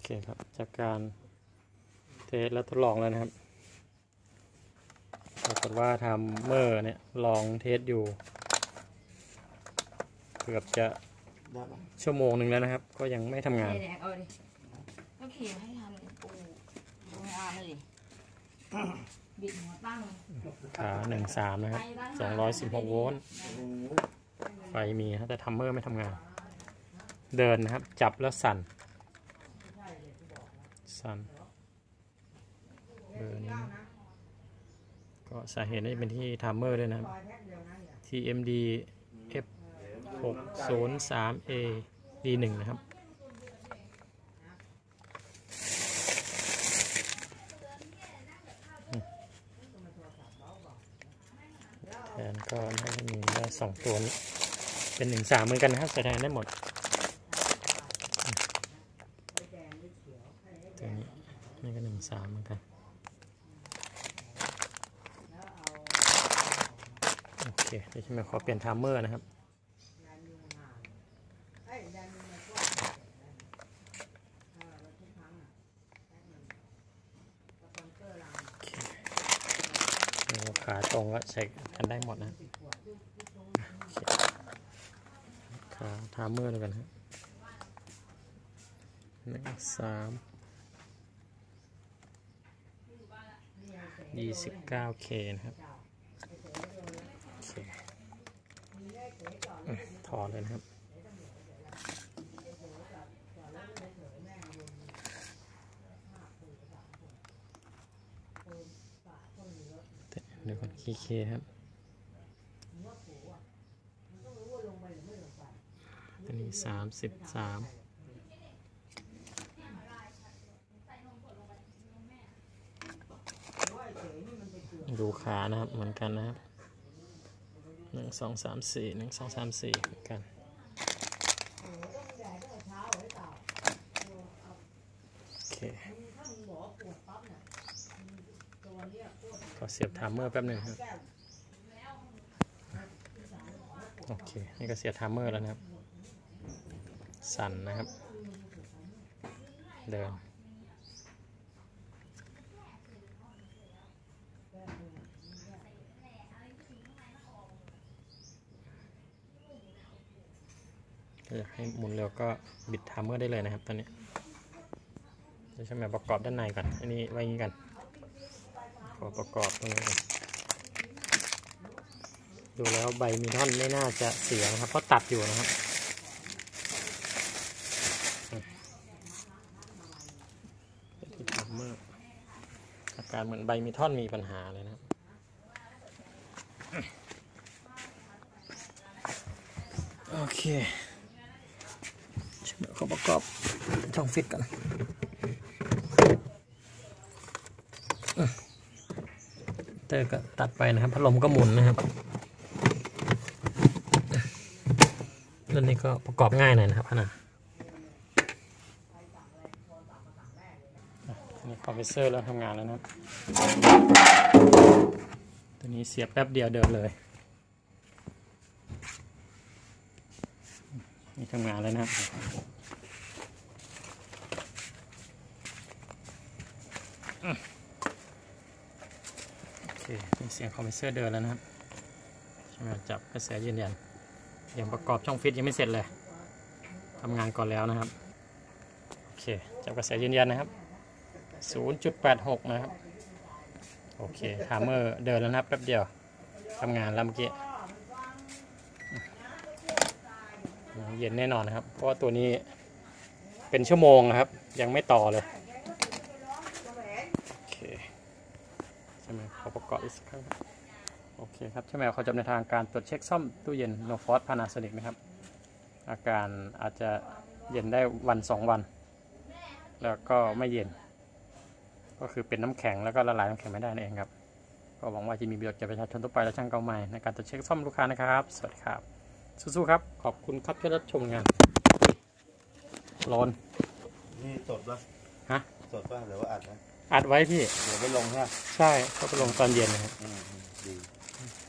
ครับจากการเทสและทดลองแล้วนะครับปรากฏว่าทำเมอร์เนี่ยลองเทสอยู่เกือบจะชั่วโมงหนึ่งแล้วนะครับก็ยังไม่ทำงานก็เขียนให้ทำเลยปูไม่อ่านเลยบิดหัวตั้งขา13นะครับ216 โวลต์ไฟมีนะแต่ทัมเมอร์ไม่ทำงานเดินนะครับจับแล้วสั่นเบอร์นี้ก็สาเหตุนี้เป็นที่ทัมเมอร์ด้วยนะครับ TMD F603A D1 นะครับแทนก็น่าจะมีได้2ตัวนี้เป็น13เหมือนกันนะครับแสดงได้หมดตัวนี้นี่ก็13เหมือนกันโอเคเดี๋ยวจะมาขอเปลี่ยนทัมเมอร์นะครับขาตรงก็ใช้กันได้หมดนะขาทัมเมอร์ด้วยกันครับ29K นะครับถอดเลยนะครับเดี๋ยวก่อนคีย์เคครับอันนี้33ดูขานะครับเหมือนกันนะครับ1 2 3 4 1 2 3 4เหมือนกันโอเคขอเสียบทัมเมอร์แป๊บหนึ่งครับโอเคนี่ก็เสียบทัมเมอร์แล้วนะครับสั่นนะครับเดินอยากให้หมุนเร็วก็บิดทัมเมอร์ได้เลยนะครับตอนนี้จะใช้แบบประกอบด้านในก่อนอันนี้ไว้อย่างนี้กันขอประกอบตรงนี้ก่อนดูแล้วใบมีท่อนไม่น่าจะเสียนะครับเพราะตัดอยู่นะครับทัมเมอร์อาการเหมือนใบมีท่อนมีปัญหาเลยนะครับโอเคเดี๋ยวเขาประกอบช่องฟิตกันเตอร์ก็ตัดไปนะครับพัดลมก็หมุนนะครับเรื่องนี้ก็ประกอบง่ายหน่อยนะครับนะนี่คอมเพรสเซอร์แล้วทำงานแล้วนะครับตัวนี้เสียบแป๊บเดียวเดินเลยนี่ทำงานแล้วนะครับโอเคมีเสียงคอมเพรสเซอร์เดินแล้วนะครับใช่ไหมจับกระแสยืนยันยังประกอบช่องฟิตยังไม่เสร็จเลยทำงานก่อนแล้วนะครับโอเคจับกระแสยืนยันนะครับ 0.86 นะครับโอเคทัมเมอร์เดินแล้วนะครับแป๊บเดียวทำงานแล้วเมื่อกี้เย็นแน่นอนนะครับเพราะว่าตัวนี้เป็นชั่วโมงนะครับยังไม่ต่อเลยโอเคใช่ไหมขอประกอบอีกสักครั้งโอเคครับใช่ไหมเขาจะในทางการตรวจเช็คซ่อมตู้เย็น Norfrost Panasonic นะครับอาการอาจจะเย็นได้1-2 วันแล้วก็ไม่เย็นก็คือเป็นน้ำแข็งแล้วก็ละลายน้ำแข็งไม่ได้นั่นเองครับก็หวังว่าจะมีประโยชน์แก่ประชาชนทั่วไปและช่างเก่าใหม่ในการตรวจเช็คซ่อมลูกค้านะครับสวัสดีครับสู้ๆครับขอบคุณครับที่รับชมงานร้อนนี่สดป่ะฮะสดป่ะหรือว่าอัดนะอัดไว้พี่เดี๋ยวไปลงใช่ไหมใช่ก็ไปลงตอนเย็นนะครับดี